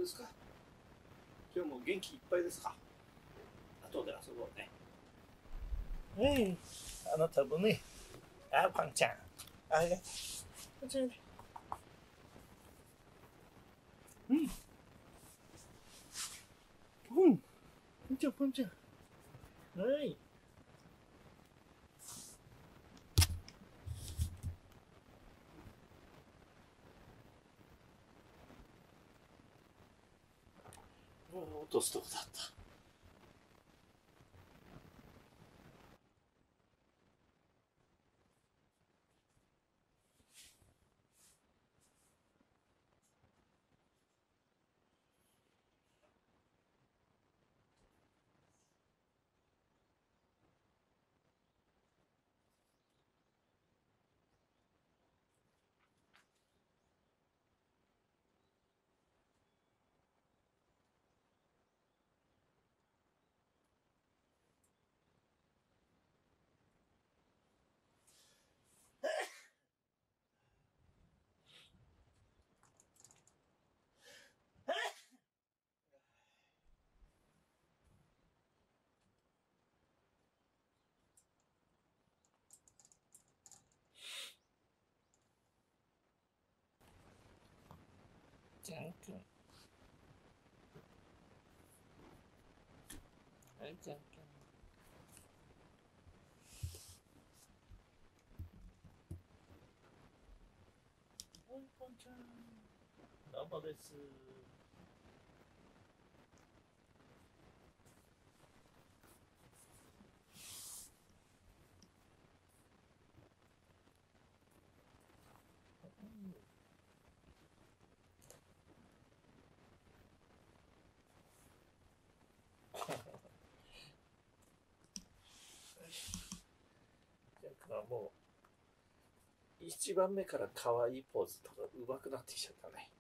ですか？今日も元気いっぱいですか？後で遊ぼうね。あなたもね。パンちゃん。パンちゃん。パンちゃん、パンちゃん。はい。落とすとこだった。じゃんくん。はい、じゃんくん。はい、パンちゃん。どうもです。じゃんくんはもう1番目から可愛いポーズとか上手くなってきちゃったね。